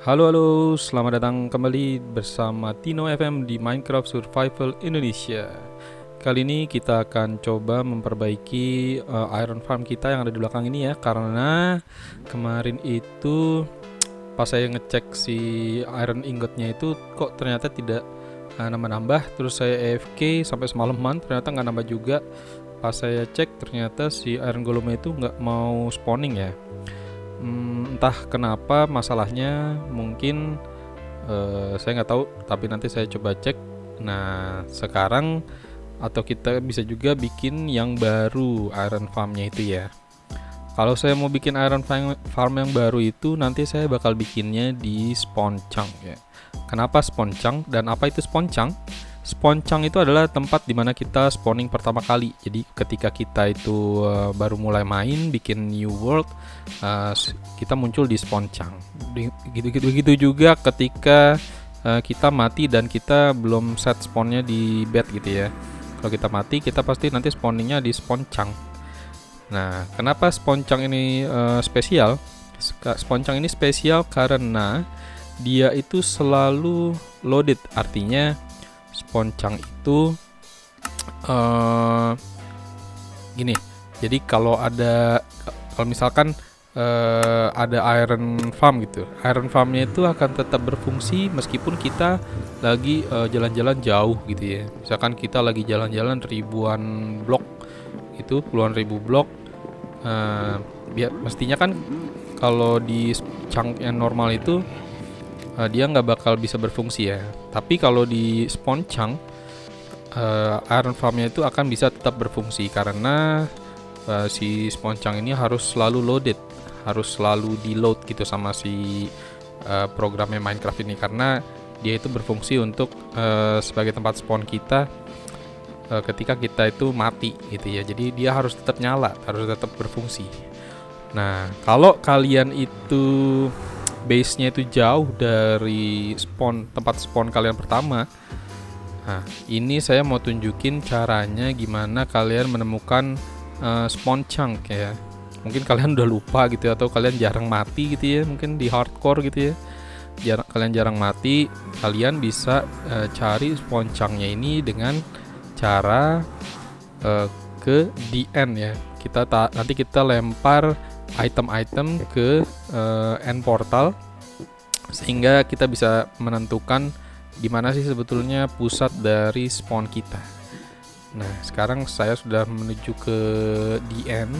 Halo halo, selamat datang kembali bersama Tino FM di Minecraft Survival Indonesia. Kali ini kita akan coba memperbaiki iron farm kita yang ada di belakang ini ya. Karena kemarin itu pas saya ngecek si iron ingotnya itu kok ternyata tidak nambah-nambah. Terus saya AFK sampai semalaman, ternyata nggak nambah juga. Pas saya cek ternyata si iron golemnya itu nggak mau spawning ya. Entah kenapa masalahnya, mungkin saya nggak tahu, tapi nanti saya coba cek. Nah sekarang atau kita bisa juga bikin yang baru iron farmnya itu ya. Kalau saya mau bikin iron farm yang baru itu nanti saya bakal bikinnya di spawn chunk ya. Kenapa spawn chunk dan apa itu spawn chunk? Spawn chunk itu adalah tempat dimana kita spawning pertama kali. Jadi ketika kita itu baru mulai main bikin new world, kita muncul di spawn chunk. Gitu juga ketika kita mati dan kita belum set spawnnya di bed gitu ya. Kalau kita mati kita pasti nanti spawningnya di spawn chunk. Nah kenapa spawn chunk ini spesial? Spawn chunk ini spesial karena dia itu selalu loaded, artinya spawn chunk itu gini. Jadi kalau misalkan ada iron farm gitu, iron farmnya itu akan tetap berfungsi meskipun kita lagi jalan-jalan jauh gitu ya. Misalkan kita lagi jalan-jalan ribuan blok itu, puluhan ribu blok, mestinya kan kalau di chunk yang normal itu dia nggak bakal bisa berfungsi ya. Tapi kalau di spawn chunk, iron farmnya itu akan bisa tetap berfungsi karena si spawn chunk ini harus selalu loaded, harus selalu di load gitu sama si programnya Minecraft ini, karena dia itu berfungsi untuk sebagai tempat spawn kita ketika kita itu mati gitu ya. Jadi dia harus tetap nyala, harus tetap berfungsi. Nah kalau kalian itu base-nya itu jauh dari tempat spawn kalian pertama. Nah, ini saya mau tunjukin caranya gimana kalian menemukan spawn chunk ya. Mungkin kalian udah lupa gitu ya, atau kalian jarang mati gitu ya, mungkin di hardcore gitu ya. Kalian jarang mati, kalian bisa cari spawn chunk-nya ini dengan cara ke DN ya. Nanti kita lempar item-item ke end portal sehingga kita bisa menentukan di mana sih sebetulnya pusat dari spawn kita. Nah, sekarang saya sudah menuju ke DN.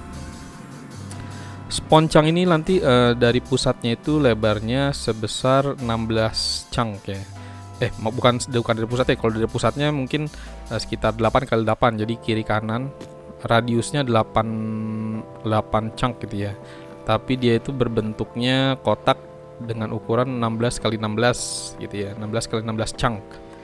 Spawn chunk ini nanti dari pusatnya itu lebarnya sebesar 16 chunk ya. Bukan dari pusatnya. Kalau dari pusatnya mungkin sekitar 8x8, jadi kiri kanan. Radiusnya 8 chunk gitu ya. Tapi dia itu berbentuknya kotak dengan ukuran 16x16 gitu ya. 16x16 chunk.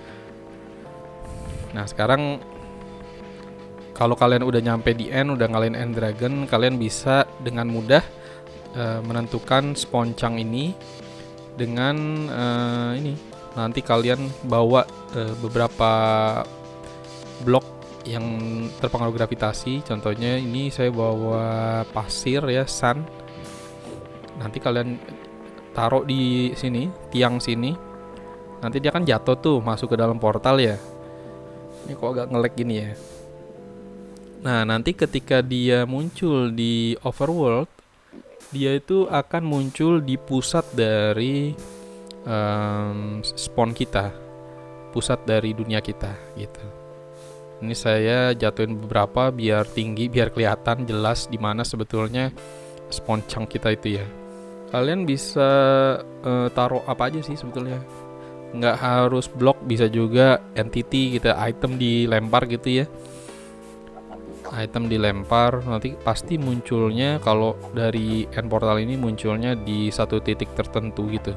Nah, sekarang kalau kalian udah nyampe di end, udah ngalahin end dragon, kalian bisa dengan mudah menentukan spawn chunk ini dengan ini. Nanti kalian bawa beberapa blok yang terpengaruh gravitasi. Contohnya ini saya bawa pasir ya, sand. Nanti kalian taruh di sini, tiang sini. Nanti dia kan jatuh tuh masuk ke dalam portal ya. Ini kok agak nge-lag gini ya. Nah nanti ketika dia muncul di overworld, dia itu akan muncul di pusat dari spawn kita, pusat dari dunia kita gitu. Ini saya jatuhin beberapa biar tinggi, biar kelihatan jelas di mana sebetulnya spawn chunk kita itu ya. Kalian bisa taruh apa aja sih sebetulnya. Nggak harus blok, bisa juga entity gitu, item dilempar gitu ya. Item dilempar, nanti pasti munculnya kalau dari end portal ini munculnya di satu titik tertentu gitu.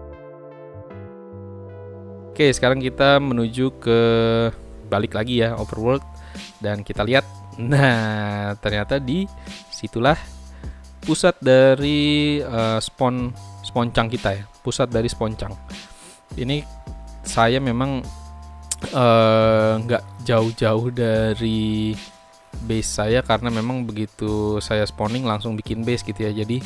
Oke, sekarang kita menuju ke balik lagi ya overworld dan kita lihat. Nah ternyata di situlah pusat dari spawn chunk kita ya, pusat dari spawn chunk ini. Saya memang nggak jauh-jauh dari base saya karena memang begitu saya spawning langsung bikin base gitu ya. Jadi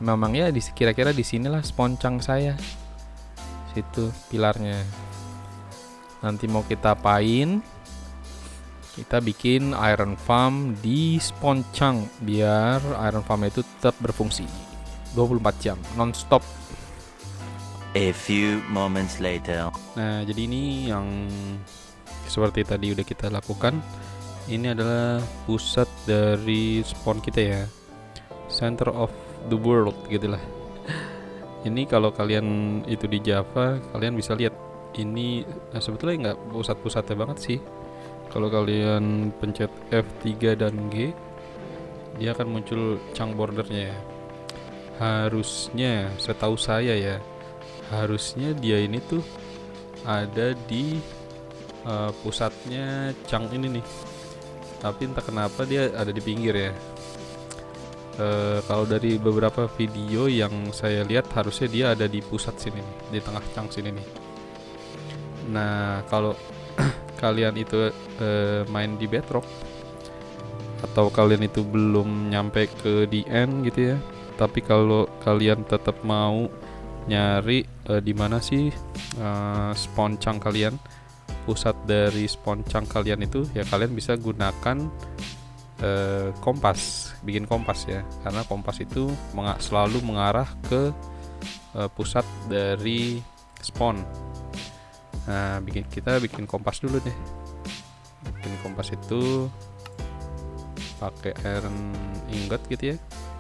Memang ya kira-kira di sinilah spawn chunk saya. Situ pilarnya. Nanti mau kita apain? Kita bikin iron farm di spawn chunk biar iron farm itu tetap berfungsi 24 jam non-stop. A few moments later. Nah, jadi ini yang seperti tadi udah kita lakukan. Ini adalah pusat dari spawn kita ya. Center of the world gitulah. Ini kalau kalian itu di Java, kalian bisa lihat ini sebetulnya nggak pusat-pusatnya banget sih. Kalau kalian pencet F3 dan G, dia akan muncul chunk bordernya ya. Harusnya, setahu saya ya, harusnya dia ini tuh ada di pusatnya chunk ini nih. Tapi entah kenapa dia ada di pinggir ya. Kalau dari beberapa video yang saya lihat harusnya dia ada di pusat sini nih, di tengah chunk sini nih. Nah, kalau kalian itu main di Bedrock atau kalian itu belum nyampe ke the end gitu ya, tapi kalau kalian tetap mau nyari di mana sih spawn chunk kalian, pusat dari spawn chunk kalian itu ya, kalian bisa gunakan kompas, bikin kompas ya, karena kompas itu selalu mengarah ke pusat dari spawn. Nah, kita bikin kompas dulu deh. Bikin kompas itu pakai iron ingot gitu ya.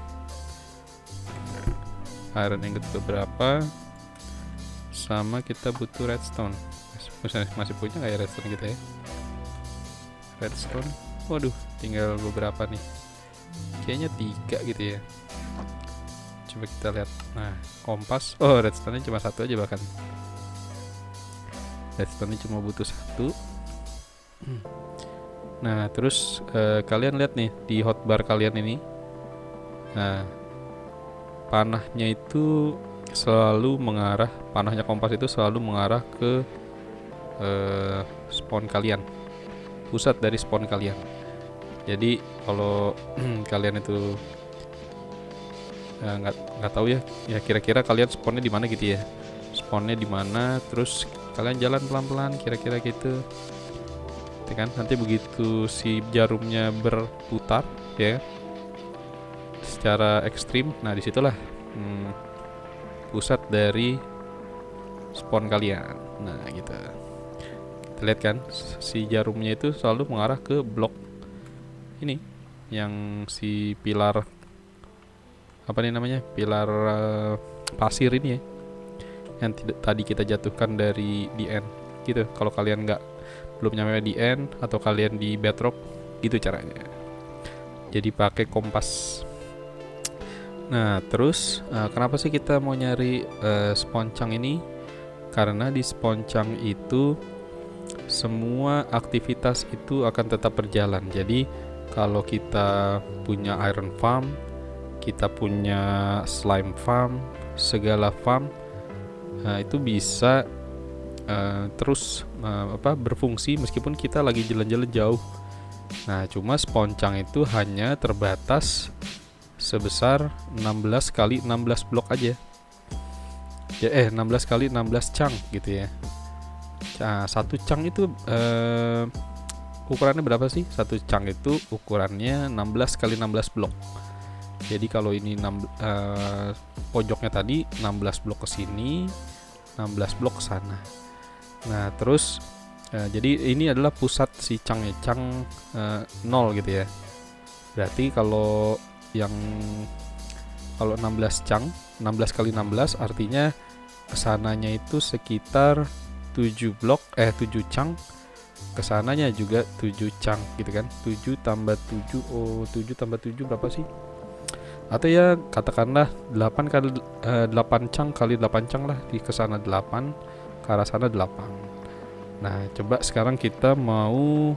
Iron ingot beberapa, sama kita butuh redstone. Masih punya nggak ya redstone kita ya? Redstone, waduh, tinggal beberapa nih. Kayaknya 3 gitu ya. Coba kita lihat. Nah, kompas. Oh, redstone-nya cuma 1 aja bahkan. Redstone-nya cuma butuh 1. Nah, terus kalian lihat nih di hotbar kalian ini. Nah, panahnya itu selalu mengarah, panahnya kompas itu selalu mengarah ke spawn kalian, pusat dari spawn kalian. Jadi kalau kalian itu nggak tahu ya kira-kira kalian spawnnya di mana gitu ya, spawnnya di mana, terus kalian jalan pelan-pelan kira-kira gitu. Kan nanti begitu si jarumnya berputar ya secara ekstrim, nah disitulah pusat dari spawn kalian. Nah gitu, kita lihat kan si jarumnya itu selalu mengarah ke blok ini, yang si pilar apa nih namanya, pilar pasir ini ya, yang tadi kita jatuhkan dari the end gitu. Kalau kalian belum nyampe di end atau kalian di bedrock gitu caranya, jadi pakai kompas. Nah terus kenapa sih kita mau nyari spawn chunk ini? Karena di spawn chunk itu semua aktivitas itu akan tetap berjalan. Jadi kalau kita punya iron farm, kita punya slime farm, segala farm itu bisa terus berfungsi meskipun kita lagi jalan-jalan jauh. Nah, cuma spawn chunk itu hanya terbatas sebesar 16 kali 16 blok aja. Ya 16 kali 16 chunk gitu ya. Nah, satu chunk itu ukurannya berapa sih? Satu chunk itu ukurannya 16 kali 16 blok. Jadi kalau ini pojoknya tadi 16 blok ke sini, 16 blok ke sana. Nah, terus jadi ini adalah pusat si chunk 0 gitu ya. Berarti kalau 16 chunk, 16 kali 16 artinya kesananya itu sekitar 7 chunk, kesananya juga 7 chunk gitu kan. 7 tambah 7, 7 tambah 7 berapa sih? Atau ya katakanlah 8 chunk kali 8 chunk lah, di kesana 8, ke arah sana 8. Nah, coba sekarang kita mau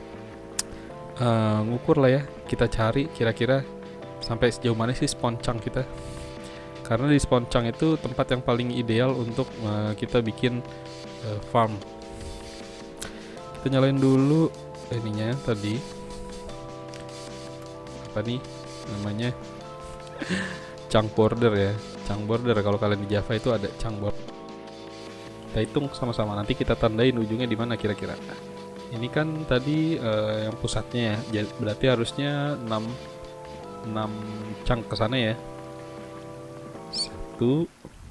ngukur lah ya. Kita cari kira-kira sampai sejauh mana sih spawn chunk kita. Karena di spawn chunk itu tempat yang paling ideal untuk kita bikin farm. Kita nyalain dulu ininya tadi. Apa nih namanya? chunk border ya. Chunk border kalau kalian di Java itu ada chunk border. Kita hitung sama-sama, nanti kita tandain ujungnya di mana kira-kira. Ini kan tadi yang pusatnya ya, berarti harusnya 6 chunk ke sana ya. 1.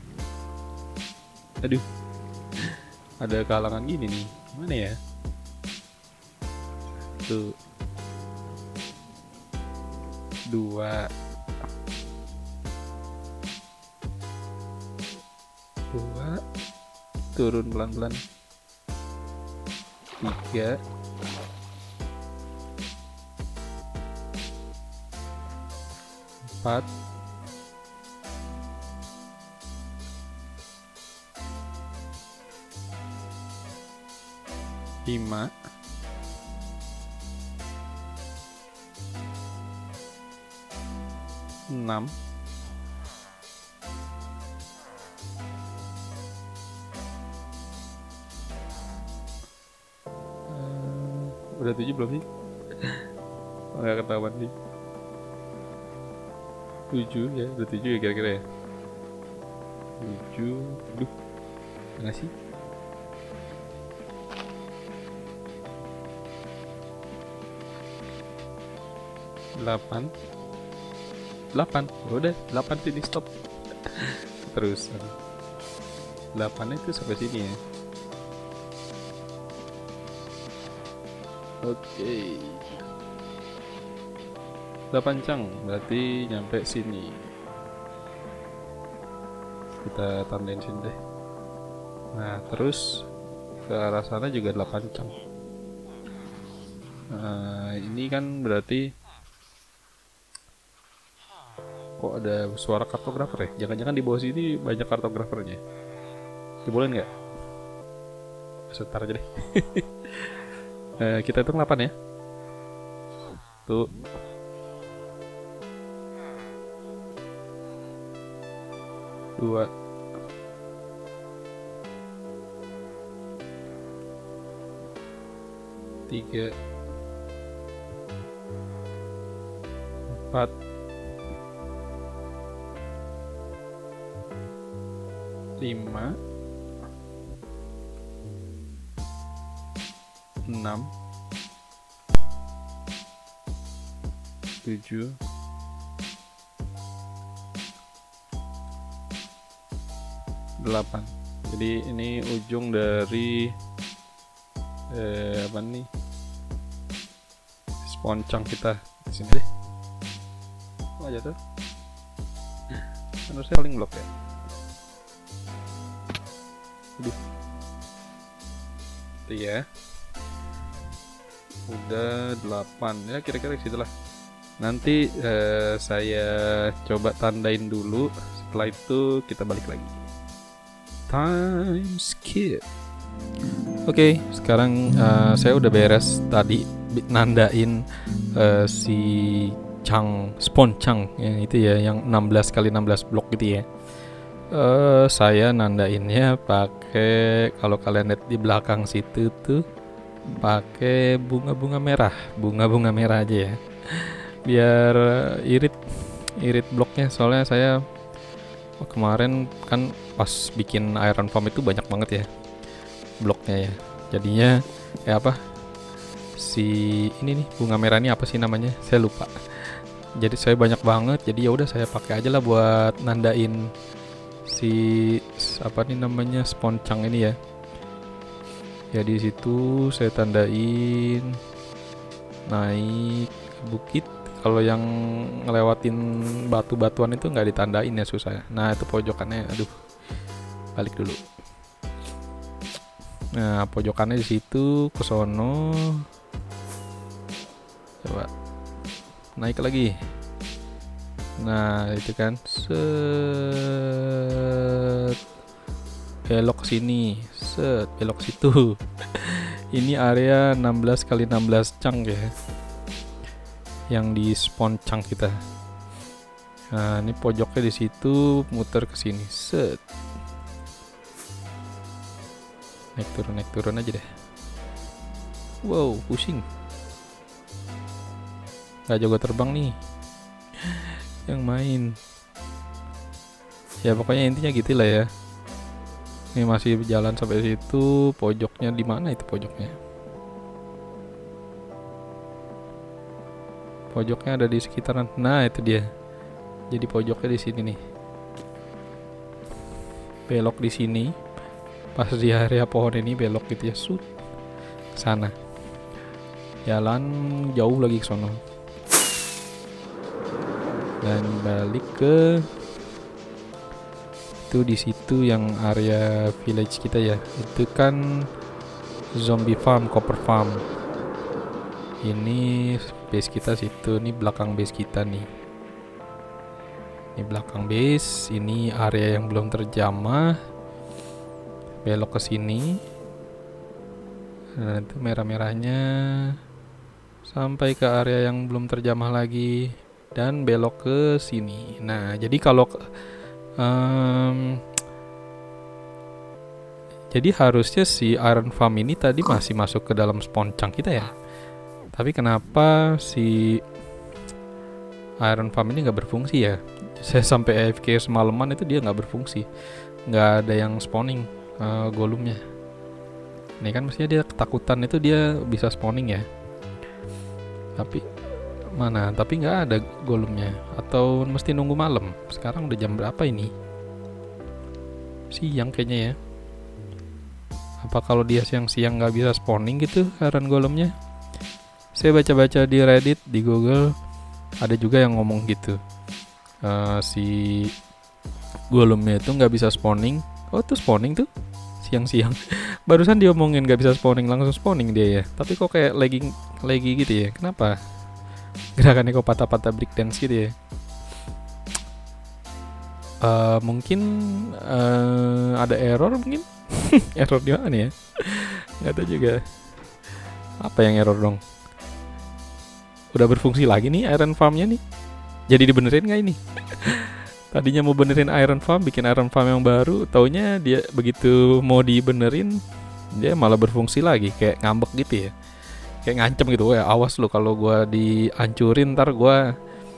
Aduh. Ada kehalangan gini nih. Gimana ya? 1 2 turun pelan-pelan. 3 4 5 6 udah 7 belum sih? Nggak ketahuan sih. 7 ya, udah 7 ya kira-kira ya. 7, aduh, enggak sih? 8 udah 8 sini stop. Terus 8 itu sampai sini ya. Oke. 8 cang berarti nyampe sini. Kita tandain sini deh. Nah, terus ke arah sana juga 8 cang. Nah, ini kan berarti kok ada suara kartografer ya? Jangan-jangan di bawah sini banyak kartografernya. Dibolehin nggak? Sebentar aja deh. Kita hitung 8 ya. Tuh. Dua. 3 4 5 6 7 8. Jadi ini ujung dari apa nih, spawn chunk kita di sini deh. Oh aja tuh. Harusnya paling blok ya. Aduh. Itu ya. Udah 8 ya, kira-kira segitulah. Nanti saya coba tandain dulu. Setelah itu kita balik lagi. Time skip. Oke, sekarang saya udah beres tadi nandain si chunk, spawn chunk ya, itu ya yang 16 kali 16 blok gitu ya. Saya nandainnya pakai, kalau kalian lihat di belakang situ tuh, pakai bunga-bunga merah aja ya, biar irit bloknya. Soalnya saya kemarin kan pas bikin iron farm itu banyak banget ya bloknya ya, jadinya apa si ini nih bunga merah ini apa sih namanya, saya lupa. Jadi saya banyak banget, jadi ya udah saya pakai aja lah buat nandain si apa nih namanya spawn chunk ini ya. Ya di situ saya tandain naik ke bukit. Kalau yang ngelewatin batu-batuan itu nggak ditandain ya, susah. Nah itu pojokannya, aduh, balik dulu. Nah pojokannya di situ, ke sono. Coba naik lagi. Nah itu kan, set, belok ke sini, set, belok ke situ. Ini area 16 kali 16 chunk ya, yang di spawn chunk kita. Nah ini pojoknya di situ, muter ke sini, set. Naik turun aja deh. Wow, pusing. Gak jago terbang nih yang main. Ya pokoknya intinya gitu lah ya. Ini masih jalan sampai situ. Pojoknya di mana itu pojoknya? Pojoknya ada di sekitaran. Nah, itu dia. Jadi pojoknya di sini nih. Belok di sini. Pas di area pohon ini belok gitu ya. Sana. Jalan jauh lagi ke sono. Dan balik ke itu di situ yang area village kita ya. Itu kan zombie farm, copper farm. Ini base kita situ, ini belakang base kita nih. Ini belakang base, ini area yang belum terjamah. Belok ke sini. Nah, itu merah-merahnya sampai ke area yang belum terjamah lagi dan belok ke sini. Nah, jadi kalau jadi harusnya si iron farm ini tadi masih masuk ke dalam spawn chunk kita ya. Tapi kenapa si iron farm ini nggak berfungsi ya? Saya sampai AFK semalaman itu dia nggak berfungsi, nggak ada yang spawning golumnya. Ini kan mestinya dia ketakutan itu dia bisa spawning ya. Tapi mana? Tapi nggak ada golumnya. Atau mesti nunggu malam? Sekarang udah jam berapa ini? Siang kayaknya ya. Apa kalau dia siang-siang nggak bisa spawning gitu iron golemnya? Saya baca-baca di Reddit, di Google, ada juga yang ngomong gitu. Si golemnya itu nggak bisa spawning. Oh tuh spawning tuh siang-siang. Barusan diomongin nggak bisa spawning, langsung spawning dia ya. Tapi kok kayak lagi gitu ya? Kenapa? Gerakannya kok patah-patah breakdance gitu ya? Mungkin ada error mungkin. Error di mana ya? Nggak tahu juga. Apa yang error dong? Udah berfungsi lagi nih iron farmnya nih. Jadi dibenerin nggak ini? Tadinya mau benerin iron farm, bikin iron farm yang baru, taunya dia begitu mau dibenerin, dia malah berfungsi lagi, kayak ngambek gitu ya. Kayak ngancem gitu, ya awas lu kalau gua dihancurin ntar gua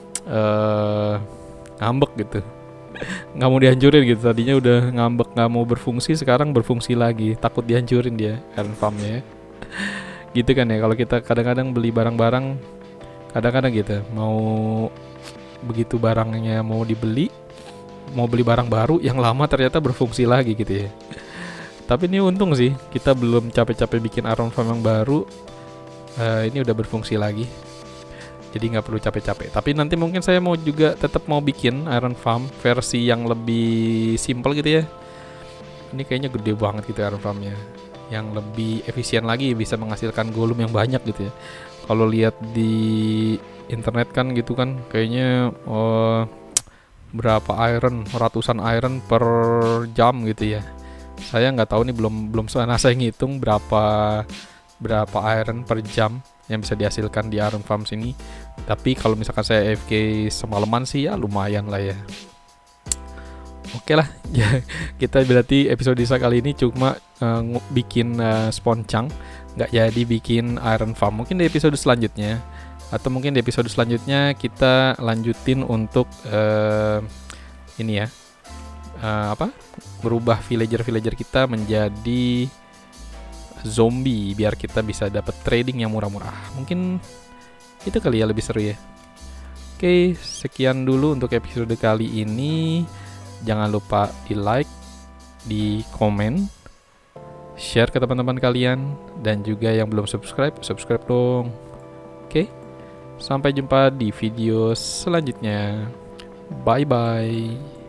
ngambek gitu. Nggak mau dihancurin gitu, tadinya udah ngambek nggak mau berfungsi, sekarang berfungsi lagi, takut dihancurin dia iron farmnya ya. Gitu kan ya, kalau kita kadang-kadang beli barang-barang, kadang-kadang gitu mau begitu barangnya mau dibeli, mau beli barang baru yang lama ternyata berfungsi lagi gitu ya. Tapi ini untung sih kita belum capek-capek bikin iron farm yang baru, ini udah berfungsi lagi, jadi nggak perlu capek-capek. Tapi nanti mungkin saya mau juga tetap mau bikin iron farm versi yang lebih simple gitu ya. Ini kayaknya gede banget gitu iron farmnya, yang lebih efisien lagi, bisa menghasilkan golem yang banyak gitu ya. Kalau lihat di internet kan gitu kan kayaknya berapa iron, ratusan iron per jam gitu ya. Saya nggak tahu nih, belum saya ngitung berapa iron per jam yang bisa dihasilkan di iron farm sini. Tapi kalau misalkan saya AFK semalaman sih ya lumayan lah ya. Oke lah ya, kita berarti episode kali ini cuma bikin spawn chunk, nggak jadi bikin iron farm. Mungkin di episode selanjutnya, atau mungkin di episode selanjutnya kita lanjutin untuk ini ya, merubah villager kita menjadi zombie biar kita bisa dapat trading yang murah-murah. Mungkin itu kali ya, lebih seru ya. Oke, sekian dulu untuk episode kali ini. Jangan lupa di like, di komen, share ke teman-teman kalian, dan juga yang belum subscribe dong. Oke, sampai jumpa di video selanjutnya. Bye bye.